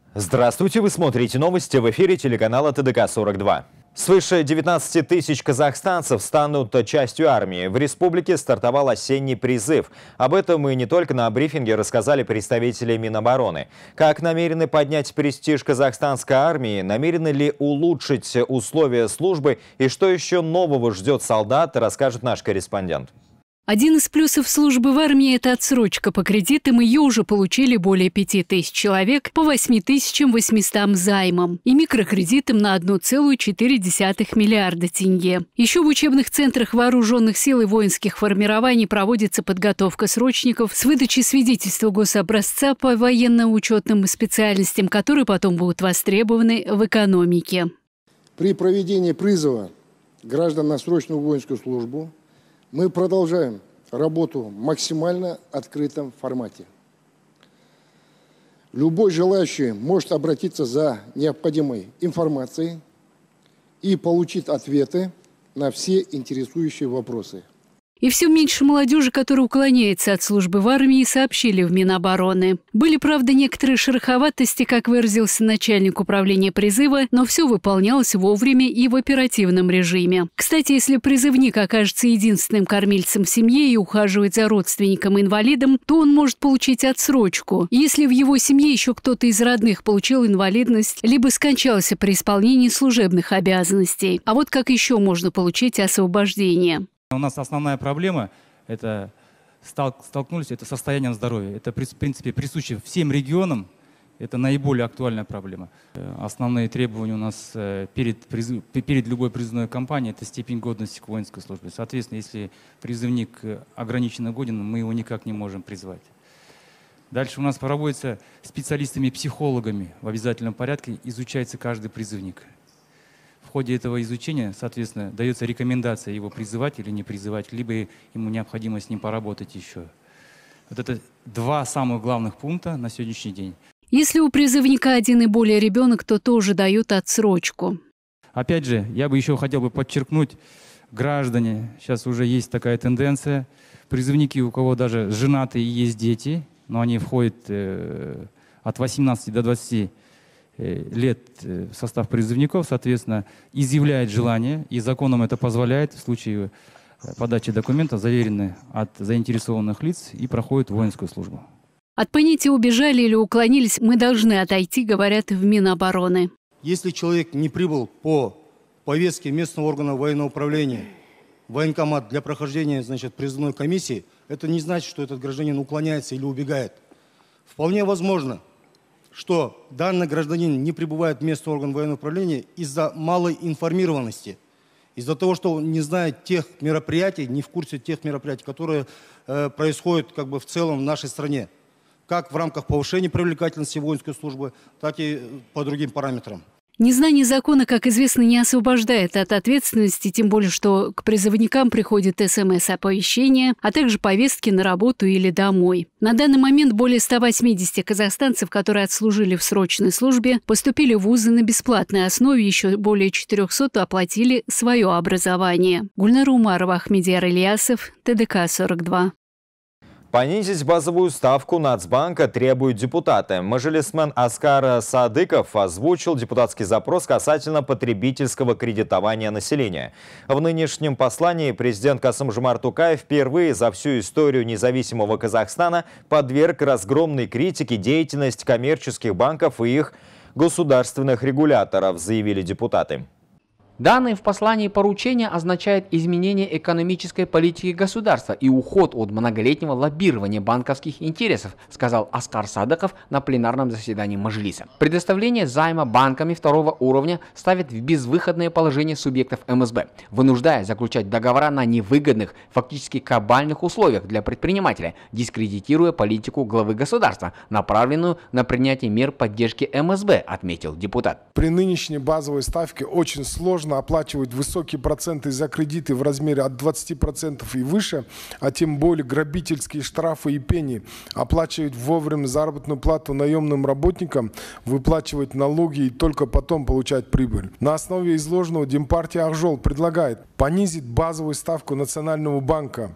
Здравствуйте, вы смотрите новости в эфире телеканала ТДК-42. Свыше 19 тысяч казахстанцев станут частью армии. В республике стартовал осенний призыв. Об этом мы не только на брифинге рассказали представители Минобороны. Как намерены поднять престиж казахстанской армии, намерены ли улучшить условия службы и что еще нового ждет солдат, расскажет наш корреспондент. Один из плюсов службы в армии – это отсрочка по кредитам. Ее уже получили более 5000 человек по 8800 займам и микрокредитам на 1,4 миллиарда тенге. Еще в учебных центрах вооруженных сил и воинских формирований проводится подготовка срочников с выдачей свидетельства гособразца по военно-учетным специальностям, которые потом будут востребованы в экономике. При проведении призыва граждан на срочную воинскую службу мы продолжаем работу в максимально открытом формате. Любой желающий может обратиться за необходимой информацией и получить ответы на все интересующие вопросы. И все меньше молодежи, которая уклоняется от службы в армии, сообщили в Минобороны. Были, правда, некоторые шероховатости, как выразился начальник управления призыва, но все выполнялось вовремя и в оперативном режиме. Кстати, если призывник окажется единственным кормильцем в семье и ухаживает за родственником-инвалидом, то он может получить отсрочку. Если в его семье еще кто-то из родных получил инвалидность, либо скончался при исполнении служебных обязанностей. А вот как еще можно получить освобождение? У нас основная проблема – это столкнулись, это состоянием здоровья. Это, в принципе, присуще всем регионам, это наиболее актуальная проблема. Основные требования у нас перед любой призывной кампанией – это степень годности к воинской службе. Соответственно, если призывник ограниченно годен, мы его никак не можем призвать. Дальше у нас проводится специалистами-психологами в обязательном порядке, изучается каждый призывник. В ходе этого изучения, соответственно, дается рекомендация его призывать или не призывать, либо ему необходимо с ним поработать еще. Вот это два самых главных пункта на сегодняшний день. Если у призывника один и более ребенок, то тоже дают отсрочку. Опять же, я бы еще хотел бы подчеркнуть, граждане, сейчас уже есть такая тенденция, призывники, у кого даже женатые и есть дети, но они входят от 18 до 20 лет в состав призывников, соответственно, изъявляет желание, и законом это позволяет в случае подачи документов, заверенных от заинтересованных лиц, и проходит воинскую службу. От понятия «убежали» или «уклонились» мы должны отойти, говорят в Минобороны. Если человек не прибыл по повестке местного органа военного управления в военкомат для прохождения, призывной комиссии, это не значит, что этот гражданин уклоняется или убегает. Вполне возможно, что данный гражданин не прибывает в местный орган военного управления из-за малой информированности, из-за того, что он не знает тех мероприятий, не в курсе тех мероприятий, которые происходят в целом в нашей стране, как в рамках повышения привлекательности воинской службы, так и по другим параметрам. Незнание закона, как известно, не освобождает от ответственности, тем более, что к призывникам приходят СМС-оповещения, а также повестки на работу или домой. На данный момент более 180 казахстанцев, которые отслужили в срочной службе, поступили в вузы на бесплатной основе, еще более 400 оплатили свое образование. Гульнара Умарова, Ахмедияр Ильясов, ТДК-42. Понизить базовую ставку Нацбанка требуют депутаты. Мажилисмен Аскар Садыков озвучил депутатский запрос касательно потребительского кредитования населения. В нынешнем послании президент Касым-Жомарт Токаев впервые за всю историю независимого Казахстана подверг разгромной критике деятельность коммерческих банков и их государственных регуляторов, заявили депутаты. Данное в послании поручение означает изменение экономической политики государства и уход от многолетнего лоббирования банковских интересов, сказал Аскар Садыков на пленарном заседании Мажилиса. Предоставление займа банками второго уровня ставит в безвыходное положение субъектов МСБ, вынуждая заключать договора на невыгодных, фактически кабальных условиях для предпринимателя, дискредитируя политику главы государства, направленную на принятие мер поддержки МСБ, отметил депутат. При нынешней базовой ставке очень сложно оплачивать высокие проценты за кредиты в размере от 20% и выше, а тем более грабительские штрафы и пени, оплачивать вовремя заработную плату наемным работникам, выплачивать налоги и только потом получать прибыль. На основе изложенного Демпартия Ак-Жол предлагает понизить базовую ставку Национального банка,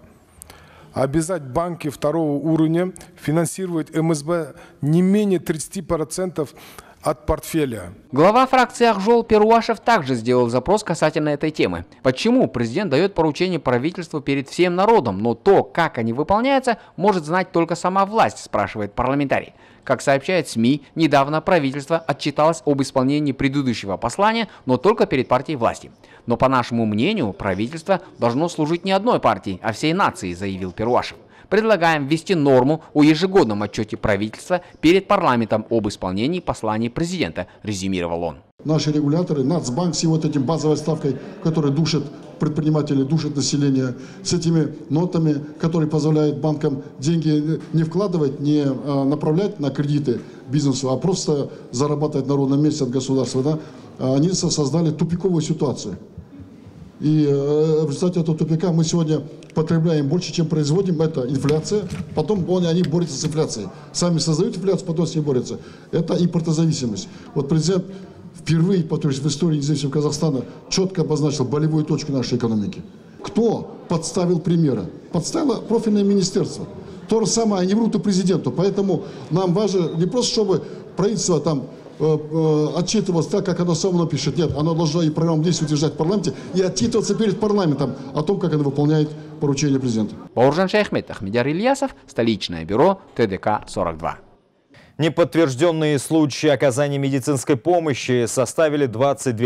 обязать банки второго уровня финансировать МСБ не менее 30% от портфеля. Глава фракции Акжол Перуашев также сделал запрос касательно этой темы. Почему президент дает поручение правительству перед всем народом, но то, как они выполняются, может знать только сама власть, спрашивает парламентарий. Как сообщает СМИ, недавно правительство отчиталось об исполнении предыдущего послания, но только перед партией власти. Но по нашему мнению, правительство должно служить не одной партии, а всей нации, заявил Перуашев. Предлагаем ввести норму о ежегодном отчете правительства перед парламентом об исполнении посланий президента, резюмировал он. Наши регуляторы, Нацбанк с его вот этим базовой ставкой, которая душит предпринимателей, душит население, с этими нотами, которые позволяют банкам деньги не вкладывать, не направлять на кредиты бизнесу, а просто зарабатывать на ровном месте от государства, да, они создали тупиковую ситуацию. И в результате этого тупика мы сегодня потребляем больше, чем производим. Это инфляция. Потом они борются с инфляцией. Сами создают инфляцию, потом с ней борются. Это импортозависимость. Вот президент впервые, повторюсь, в истории независимого Казахстана четко обозначил болевую точку нашей экономики. Кто подставил примеры? Подставило профильное министерство. То же самое, они врут и президенту. Поэтому нам важно не просто, чтобы правительство там отчитывалось так, как оно само напишет. Нет, оно должно и программу действий утверждать в парламенте и отчитываться перед парламентом о том, как оно выполняет поручения президента. Бауыржан Шайхмет, Ахмедияр Ильясов, столичное бюро ТДК-42. Неподтвержденные случаи оказания медицинской помощи составили 22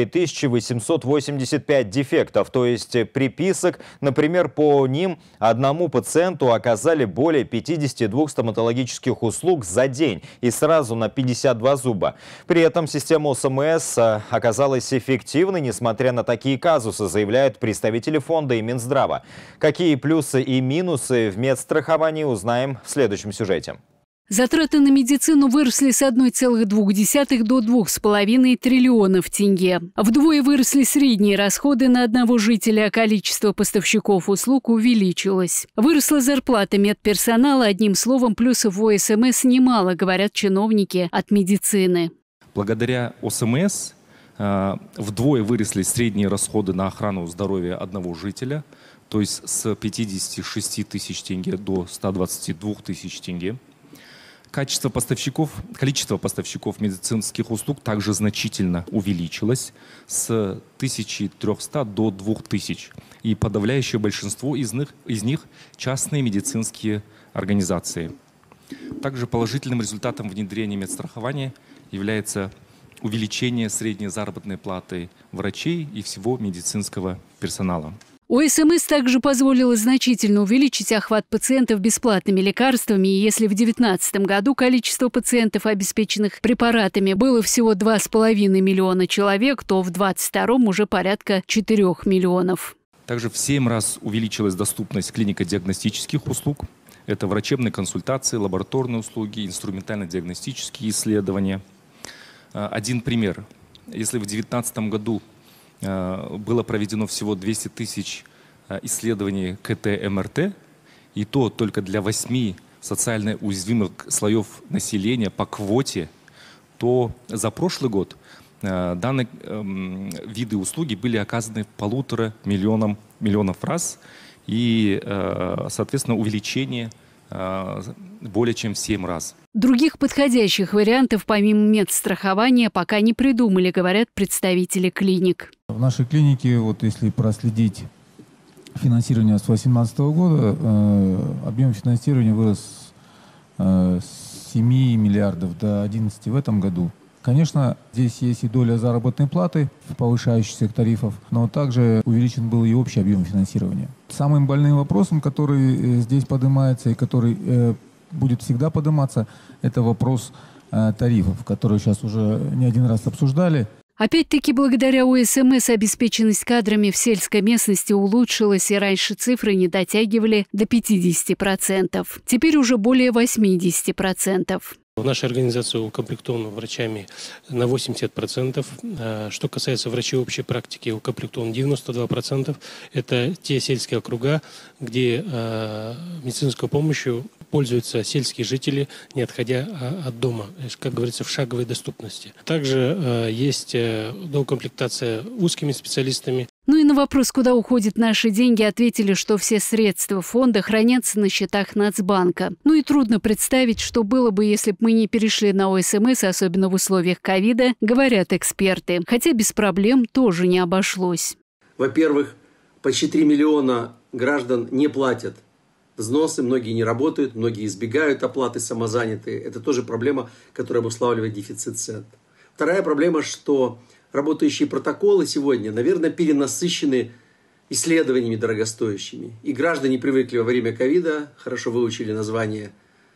885 дефектов, то есть приписок. Например, по ним одному пациенту оказали более 52 стоматологических услуг за день и сразу на 52 зуба. При этом система ОСМС оказалась эффективной, несмотря на такие казусы, заявляют представители фонда и Минздрава. Какие плюсы и минусы в медстраховании, узнаем в следующем сюжете. Затраты на медицину выросли с 1,2 до 2,5 триллионов тенге. Вдвое выросли средние расходы на одного жителя, а количество поставщиков услуг увеличилось. Выросла зарплата медперсонала, одним словом, плюсов в ОСМС немало, говорят чиновники от медицины. Благодаря ОСМС вдвое выросли средние расходы на охрану здоровья одного жителя, то есть с 56 тысяч тенге до 122 тысяч тенге. Количество поставщиков медицинских услуг также значительно увеличилось с 1300 до 2000. И подавляющее большинство из них частные медицинские организации. Также положительным результатом внедрения медстрахования является увеличение средней заработной платы врачей и всего медицинского персонала. ОСМС также позволило значительно увеличить охват пациентов бесплатными лекарствами. И если в 2019 году количество пациентов, обеспеченных препаратами, было всего 2,5 миллиона человек, то в 2022 уже порядка 4 миллионов. Также в 7 раз увеличилась доступность клинико-диагностических услуг. Это врачебные консультации, лабораторные услуги, инструментально-диагностические исследования. Один пример. Если в 2019 году было проведено всего 200 тысяч исследований КТ-МРТ, и то только для 8 социально уязвимых слоев населения по квоте, то за прошлый год данные виды услуги были оказаны 1,5 миллионов раз, и, соответственно, увеличение более чем в 7 раз. Других подходящих вариантов помимо медстрахования пока не придумали, говорят представители клиник. В нашей клинике, вот если проследить финансирование с 2018 года, объем финансирования вырос с 7 миллиардов до 11 в этом году. Конечно, здесь есть и доля заработной платы в повышающихся тарифов, но также увеличен был и общий объем финансирования. Самым больным вопросом, который здесь поднимается и который будет всегда подниматься, это вопрос тарифов, который сейчас уже не один раз обсуждали. Опять-таки, благодаря ОСМС обеспеченность кадрами в сельской местности улучшилась, и раньше цифры не дотягивали до 50%. Теперь уже более 80%. Наша организация укомплектована врачами на 80%. Что касается врачей общей практики, укомплектован 92%. Это те сельские округа, где медицинской помощью пользуются сельские жители, не отходя от дома, как говорится, в шаговой доступности. Также есть доукомплектация узкими специалистами. Ну и на вопрос, куда уходят наши деньги, ответили, что все средства фонда хранятся на счетах Нацбанка. Ну и трудно представить, что было бы, если бы мы не перешли на ОСМС, особенно в условиях ковида, говорят эксперты. Хотя без проблем тоже не обошлось. Во-первых, почти 3 миллиона граждан не платят взносы, многие не работают, многие избегают оплаты, самозанятые. Это тоже проблема, которая обуславливает дефицит цен. Вторая проблема, что работающие протоколы сегодня, наверное, перенасыщены исследованиями дорогостоящими. И граждане привыкли во время ковида, хорошо выучили название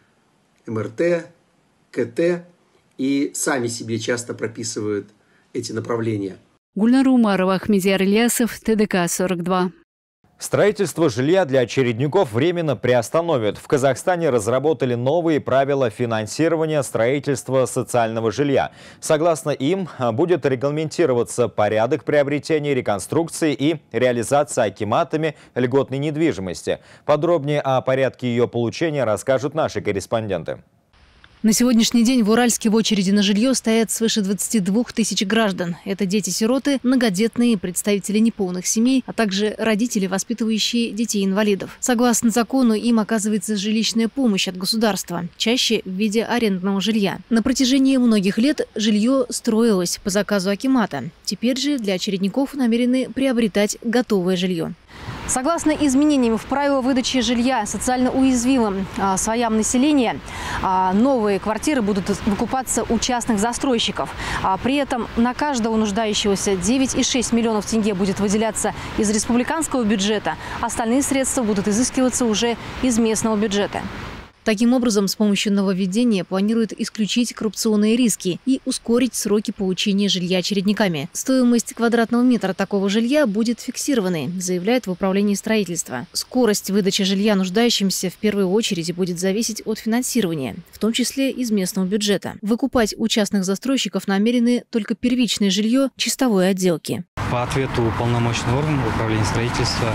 МРТ, КТ и сами себе часто прописывают эти направления. Гульнара Умарова, Ахмедияр Ильясов, ТДК-42. Строительство жилья для очередников временно приостановят. В Казахстане разработали новые правила финансирования строительства социального жилья. Согласно им, будет регламентироваться порядок приобретения, реконструкции и реализации акиматами льготной недвижимости. Подробнее о порядке ее получения расскажут наши корреспонденты. На сегодняшний день в Уральске в очереди на жилье стоят свыше 22 тысяч граждан. Это дети-сироты, многодетные, представители неполных семей, а также родители, воспитывающие детей-инвалидов. Согласно закону, им оказывается жилищная помощь от государства, чаще в виде арендного жилья. На протяжении многих лет жилье строилось по заказу акимата. Теперь же для очередников намерены приобретать готовое жилье. Согласно изменениям в правила выдачи жилья социально уязвимым слоям населения, новые квартиры будут выкупаться у частных застройщиков. При этом на каждого нуждающегося 9,6 миллионов тенге будет выделяться из республиканского бюджета. Остальные средства будут изыскиваться уже из местного бюджета. Таким образом, с помощью нововведения планируют исключить коррупционные риски и ускорить сроки получения жилья очередниками. Стоимость квадратного метра такого жилья будет фиксированной, заявляют в управлении строительства. Скорость выдачи жилья нуждающимся в первую очередь будет зависеть от финансирования, в том числе из местного бюджета. Выкупать у частных застройщиков намерены только первичное жилье чистовой отделки. По ответу уполномоченного органа управления строительства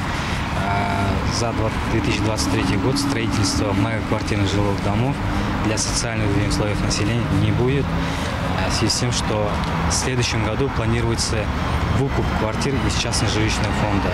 за 2023 год строительство многоквартирных жилых домов для социально уязвимых слоев населения не будет, в связи с тем, что в следующем году планируется выкуп квартир из частного жилищного фонда.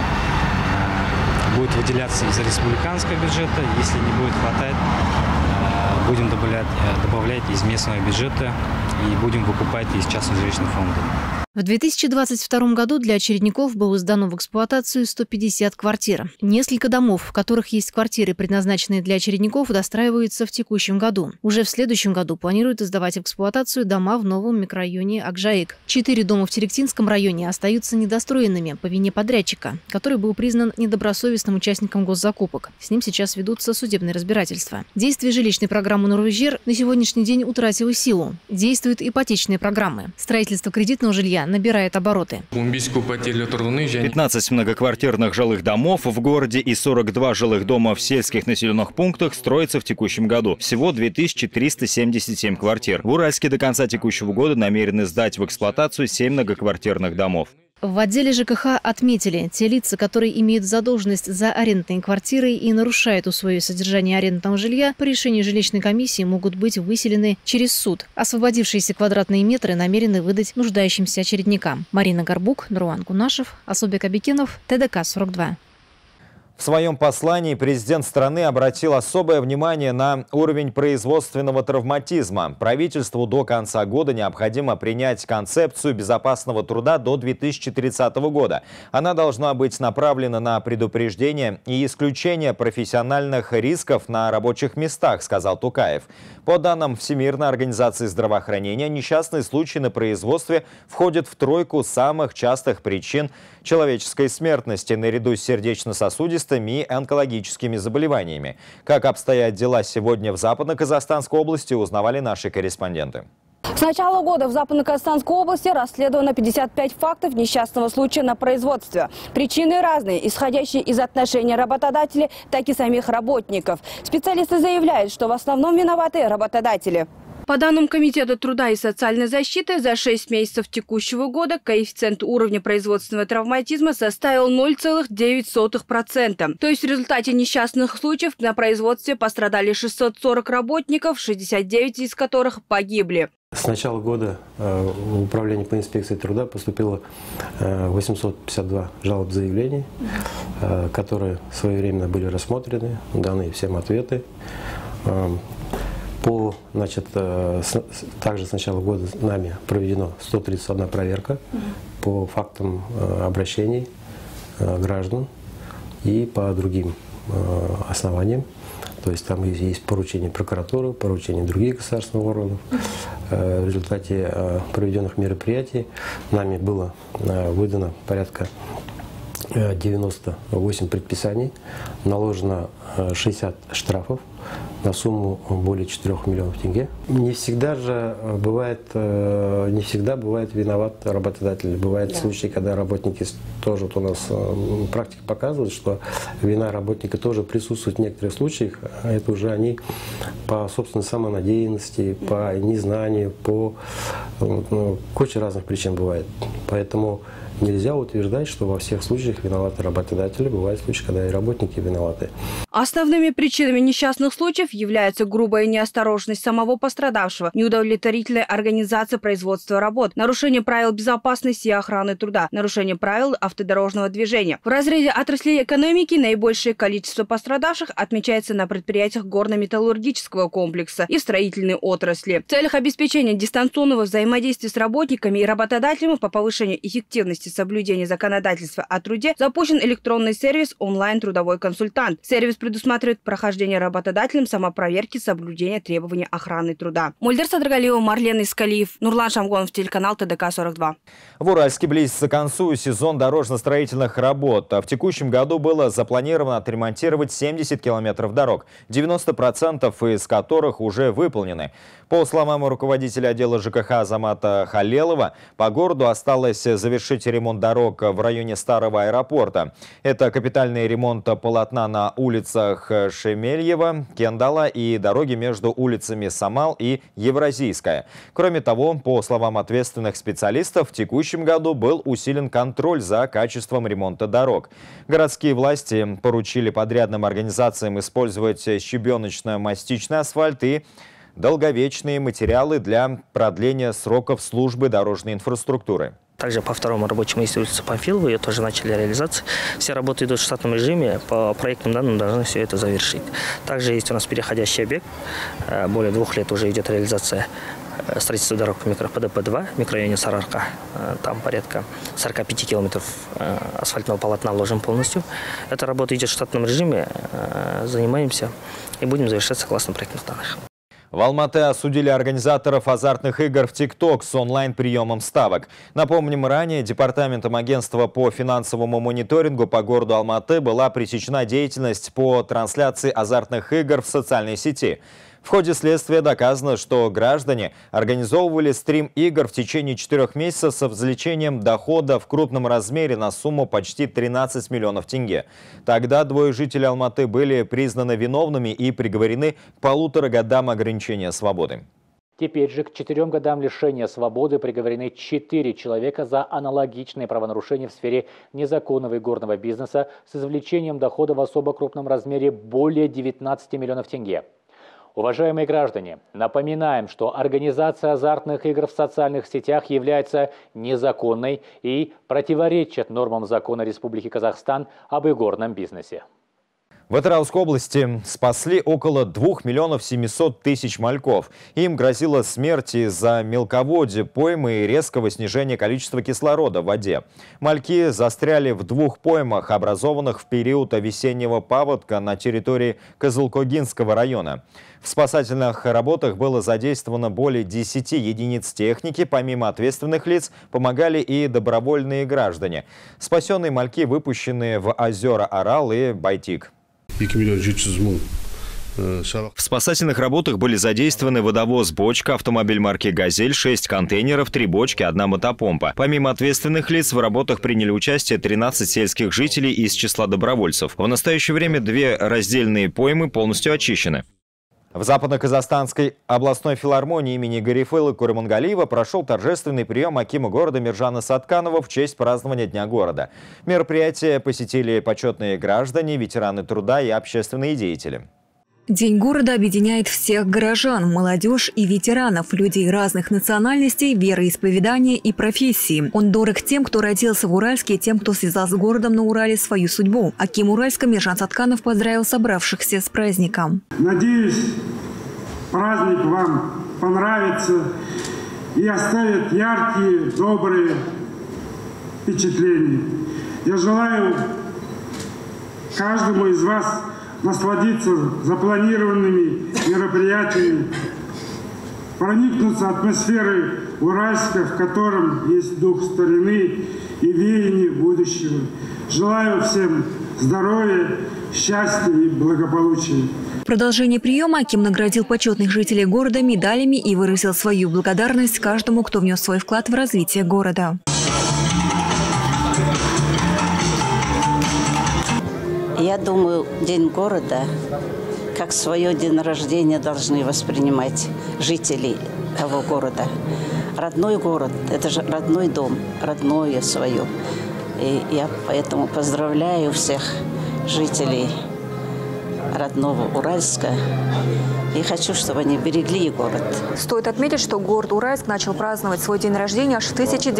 Будет выделяться из республиканского бюджета, если не будет хватать, будем добавлять из местного бюджета и будем выкупать из частного жилищного фонда. В 2022 году для очередников было сдано в эксплуатацию 150 квартир. Несколько домов, в которых есть квартиры, предназначенные для очередников, достраиваются в текущем году. Уже в следующем году планируют сдавать в эксплуатацию дома в новом микрорайоне Акжаик. 4 дома в Теректинском районе остаются недостроенными по вине подрядчика, который был признан недобросовестным участником госзакупок. С ним сейчас ведутся судебные разбирательства. Действие жилищной программы «Нурвежер» на сегодняшний день утратило силу. Действуют ипотечные программы. Строительство кредитного жилья набирает обороты. 15 многоквартирных жилых домов в городе и 42 жилых дома в сельских населенных пунктах строятся в текущем году. Всего 2377 квартир. В Уральске до конца текущего года намерены сдать в эксплуатацию 7 многоквартирных домов. В отделе ЖКХ отметили, те лица, которые имеют задолженность за арендные квартиры и нарушают условия содержания арендного жилья, по решению жилищной комиссии могут быть выселены через суд. Освободившиеся квадратные метры намерены выдать нуждающимся очередникам. Марина Горбук, Нурлан Кунашев, Асубек Абикенов, ТДК-42. В своем послании президент страны обратил особое внимание на уровень производственного травматизма. Правительству до конца года необходимо принять концепцию безопасного труда до 2030 года. Она должна быть направлена на предупреждение и исключение профессиональных рисков на рабочих местах, сказал Тукаев. По данным Всемирной организации здравоохранения, несчастные случаи на производстве входят в тройку самых частых причин человеческой смертности наряду с сердечно-сосудистыми и онкологическими заболеваниями. Как обстоят дела сегодня в Западно-Казахстанской области, узнавали наши корреспонденты. С начала года в Западно-Казахстанской области расследовано 55 фактов несчастного случая на производстве. Причины разные, исходящие из отношений работодателей, так и самих работников. Специалисты заявляют, что в основном виноваты работодатели. По данным Комитета труда и социальной защиты, за 6 месяцев текущего года коэффициент уровня производственного травматизма составил 0,9%. То есть в результате несчастных случаев на производстве пострадали 640 работников, 69 из которых погибли. С начала года в Управление по инспекции труда поступило 852 жалоб заявлений, которые своевременно были рассмотрены, даны всем ответы. Также с начала года нами проведено 131 проверка по фактам обращений граждан и по другим основаниям. То есть там есть поручения прокуратуры, поручения других государственных органов. В результате проведенных мероприятий нами было выдано порядка 98 предписаний, наложено 60 штрафов на сумму более 4 миллионов тенге. Не всегда бывает виноват работодатель. Бывают случаи, когда работники тоже, у нас практика показывает, что вина работника тоже присутствует в некоторых случаях. Это уже они по собственной самонадеянности, по незнанию, по куче разных причин бывает. Поэтому нельзя утверждать, что во всех случаях виноваты работодатели. Бывают случаи, когда и работники виноваты. Основными причинами несчастных случаев являются грубая неосторожность самого пострадавшего, неудовлетворительная организация производства работ, нарушение правил безопасности и охраны труда, нарушение правил автодорожного движения. В разрезе отраслей экономики наибольшее количество пострадавших отмечается на предприятиях горно-металлургического комплекса и в строительной отрасли. В целях обеспечения дистанционного взаимодействия с работниками и работодателями по повышению эффективности соблюдения законодательства о труде запущен электронный сервис «Онлайн-трудовой консультант». Сервис предусматривает прохождение работодателем самопроверки соблюдения требований охраны труда. Мульдер Садрагалиева, Марлен Искалиев, Нурлан Шамгонов, телеканал ТДК-42. В Уральске близится к концу сезон дорожно-строительных работ. В текущем году было запланировано отремонтировать 70 километров дорог, 90% из которых уже выполнены. По словам руководителя отдела ЖКХ Азамата Халелова, по городу осталось завершить ремонт дорог в районе старого аэропорта. Это капитальный ремонт полотна на улицах Шемельева, Кендала и дороги между улицами Самал и Евразийская. Кроме того, по словам ответственных специалистов, в текущем году был усилен контроль за качеством ремонта дорог. Городские власти поручили подрядным организациям использовать щебеночно-мастичный асфальт и долговечные материалы для продления сроков службы дорожной инфраструктуры. Также по второму рабочему есть улица Памфилова, ее тоже начали реализацию. Все работы идут в штатном режиме, по проектным данным должны все это завершить. Также есть у нас переходящий объект, более 2 лет уже идет реализация строительства дорог по ПДП-2 в микрорайоне Сарарка. Там порядка 45 километров асфальтного полотна вложим полностью. Эта работа идет в штатном режиме, занимаемся и будем завершать согласно проектных данных. В Алматы осудили организаторов азартных игр в ТикТок с онлайн-приемом ставок. Напомним, ранее Департаментом агентства по финансовому мониторингу по городу Алматы была пресечена деятельность по трансляции азартных игр в социальной сети. В ходе следствия доказано, что граждане организовывали стрим игр в течение 4 месяцев с извлечением дохода в крупном размере на сумму почти 13 миллионов тенге. Тогда 2 жителей Алматы были признаны виновными и приговорены к 1,5 годам ограничения свободы. Теперь же к 4 годам лишения свободы приговорены 4 человека за аналогичные правонарушения в сфере незаконного и горного бизнеса с извлечением дохода в особо крупном размере более 19 миллионов тенге. Уважаемые граждане, напоминаем, что организация азартных игр в социальных сетях является незаконной и противоречит нормам закона Республики Казахстан об игорном бизнесе. В Атырауской области спасли около 2 миллионов 700 тысяч мальков. Им грозила смерть из-за мелководья, поймы и резкого снижения количества кислорода в воде. Мальки застряли в 2 поймах, образованных в период весеннего паводка на территории Кызылкогинского района. В спасательных работах было задействовано более 10 единиц техники. Помимо ответственных лиц помогали и добровольные граждане. Спасенные мальки выпущены в озера Арал и Байтик. В спасательных работах были задействованы водовоз «Бочка», автомобиль марки «Газель», 6 контейнеров, 3 бочки, 1 мотопомпа. Помимо ответственных лиц в работах приняли участие 13 сельских жителей из числа добровольцев. В настоящее время 2 раздельные поймы полностью очищены. В Западно-Казахстанской областной филармонии имени Гарифылы Курмангалиева прошел торжественный прием акима города Миржана Сатканова в честь празднования Дня города. Мероприятие посетили почетные граждане, ветераны труда и общественные деятели. День города объединяет всех горожан, молодежь и ветеранов, людей разных национальностей, вероисповедания и профессий. Он дорог тем, кто родился в Уральске, и тем, кто связал с городом на Урале свою судьбу. Аким Уральска Миржан Сатканов поздравил собравшихся с праздником. Надеюсь, праздник вам понравится и оставит яркие, добрые впечатления. Я желаю каждому из вас насладиться запланированными мероприятиями, проникнуться атмосферой Уральска, в котором есть дух старины и веяние будущего. Желаю всем здоровья, счастья и благополучия. В продолжение приема аким наградил почетных жителей города медалями и выразил свою благодарность каждому, кто внес свой вклад в развитие города. Я думаю, День города, как свое день рождения, должны воспринимать жители того города. Родной город – это же родной дом, родное свое. И я поэтому поздравляю всех жителей родного Уральска и хочу, чтобы они берегли город. Стоит отметить, что город Уральск начал праздновать свой день рождения аж в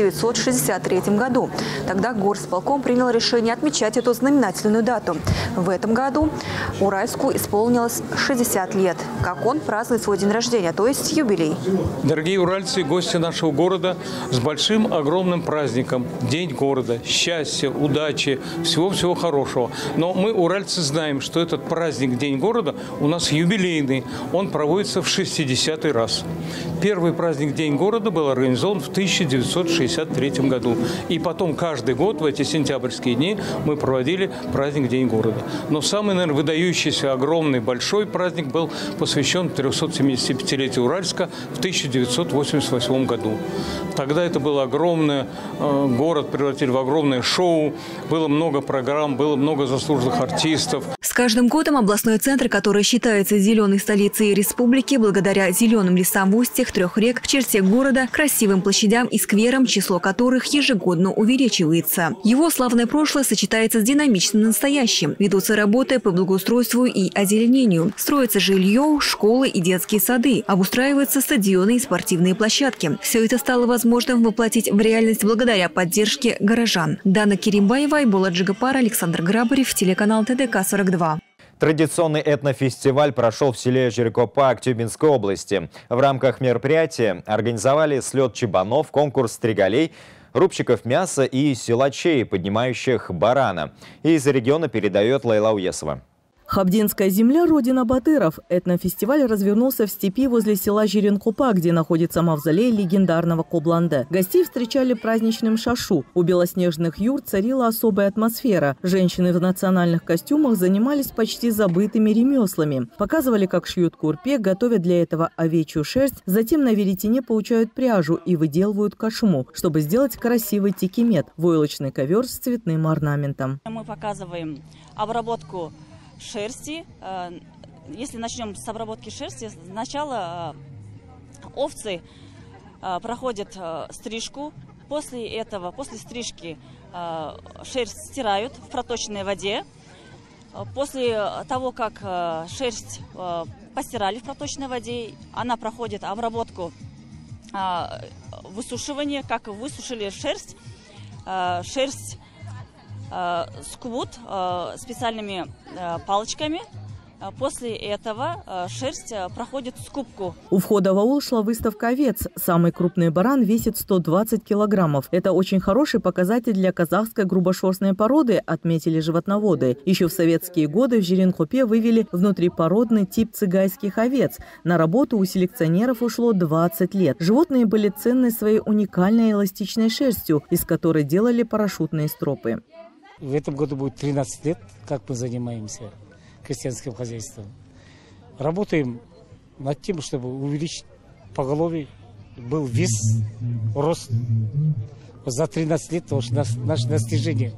1963 году. Тогда горсполком принял решение отмечать эту знаменательную дату. В этом году Уральску исполнилось 60 лет, как он празднует свой день рождения, то есть юбилей. Дорогие уральцы и гости нашего города, с большим, огромным праздником. День города, счастья, удачи, всего-всего хорошего. Но мы, уральцы, знаем, что этот праздник, День города, у нас юбилейный. Он проводится в 60-й раз. Первый праздник День города был организован в 1963 году. И потом каждый год в эти сентябрьские дни мы проводили праздник День города. Но самый, наверное, выдающийся, огромный, большой праздник был посвящен 375-летию Уральска в 1988 году. Тогда это было огромное, город превратили в огромное шоу, было много программ, было много заслуженных артистов. С каждым годом областной центр, который считается зеленой столицей республики, благодаря зеленым лесам в устьях 3 рек в черте города, красивым площадям и скверам, число которых ежегодно увеличивается. Его славное прошлое сочетается с динамичным настоящим. Ведутся работы по благоустройству и озеленению. Строятся жилье, школы и детские сады. Обустраиваются стадионы и спортивные площадки. Все это стало возможным воплотить в реальность благодаря поддержке горожан. Дана Керимбаева, Айбула Джигапар, Александр Грабарев, телеканал ТДК-42. Традиционный этнофестиваль прошел в селе Жиркопа Актюбинской области. В рамках мероприятия организовали слет чебанов, конкурс стригалей, рубщиков мяса и силачей, поднимающих барана. Из региона передает Лейла Уесова. Хабдинская земля – родина батыров. Этнофестиваль развернулся в степи возле села Жиренкопа, где находится мавзолей легендарного Кобланде. Гостей встречали праздничным шашу. У белоснежных юрт царила особая атмосфера. Женщины в национальных костюмах занимались почти забытыми ремеслами. Показывали, как шьют курпе, готовят для этого овечью шерсть, затем на веретене получают пряжу и выделывают кошму, чтобы сделать красивый тикимет – войлочный ковер с цветным орнаментом. Мы показываем обработку шерсти. Если начнем с обработки шерсти, сначала овцы проходят стрижку. После этого, после стрижки, шерсть стирают в проточной воде. После того, как шерсть постирали в проточной воде, она проходит обработку высушивания. Как высушили шерсть, шерсть скубут специальными палочками. После этого шерсть проходит скубку. У входа в аул шла выставка овец. Самый крупный баран весит 120 килограммов. Это очень хороший показатель для казахской грубошерстной породы, отметили животноводы. Еще в советские годы в Жиренкопе вывели внутрипородный тип цыгайских овец. На работу у селекционеров ушло 20 лет. Животные были ценны своей уникальной эластичной шерстью, из которой делали парашютные стропы. В этом году будет 13 лет, как мы занимаемся крестьянским хозяйством. Работаем над тем, чтобы увеличить поголовье, был вес, рост. За 13 лет наше достижение.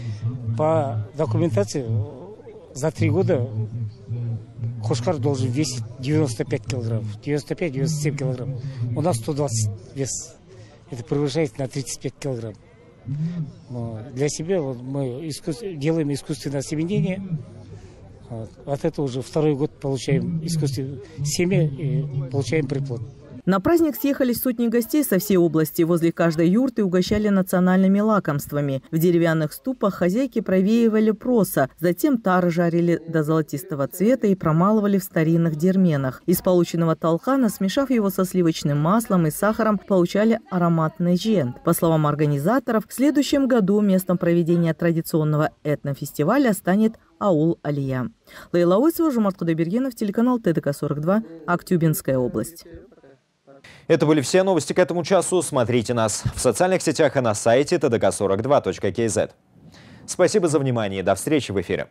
По документации за 3 года Хошкар должен весить 95 килограммов, 95-97 килограмм. У нас 120 вес. Это превышает на 35 килограмм. Для себя мы делаем искусственное осеменение, Вот. От этого уже второй год получаем искусственное семя и получаем приплод. На праздник съехались сотни гостей со всей области. Возле каждой юрты угощали национальными лакомствами. В деревянных ступах хозяйки провеивали проса. Затем тары жарили до золотистого цвета и промалывали в старинных дерменах. Из полученного талхана, смешав его со сливочным маслом и сахаром, получали ароматный джент. По словам организаторов, в следующем году местом проведения традиционного этнофестиваля станет аул Алия. Лейла Ойцева, Жумарт Кудайбергенов, телеканал ТДК-42, Актюбинская область. Это были все новости к этому часу. Смотрите нас в социальных сетях и на сайте tdk42.kz. Спасибо за внимание. До встречи в эфире.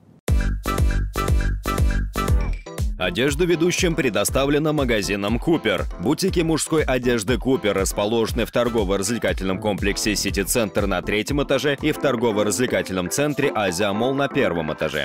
Одежда ведущим предоставлена магазином «Купер». Бутики мужской одежды «Купер» расположены в торгово-развлекательном комплексе «Сити-центр» на 3-м этаже и в торгово-развлекательном центре «Азия Молл» на 1-м этаже.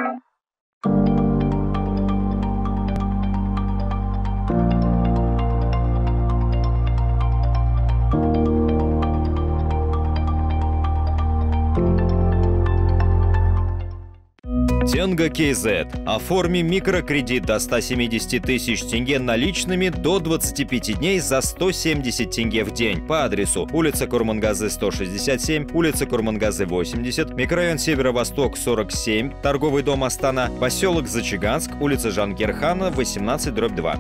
Тенго КЗ. Оформи микрокредит до 170 тысяч тенге наличными до 25 дней за 170 тенге в день по адресу улица Курмангазы 167, улица Курмангазы 80, микрорайон Северо-Восток 47, торговый дом Астана, поселок Зачаганск, улица Жангирхана 18/2.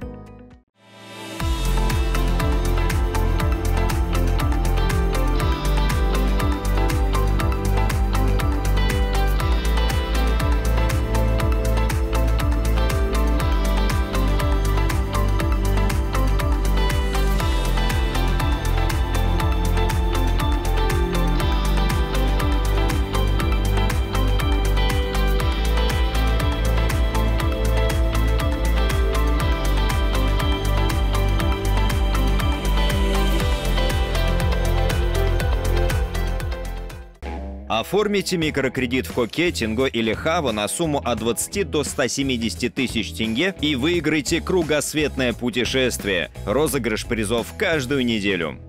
Оформите микрокредит в Хоке, Тинго или Хава на сумму от 20 до 170 тысяч тенге и выиграйте кругосветное путешествие. Розыгрыш призов каждую неделю.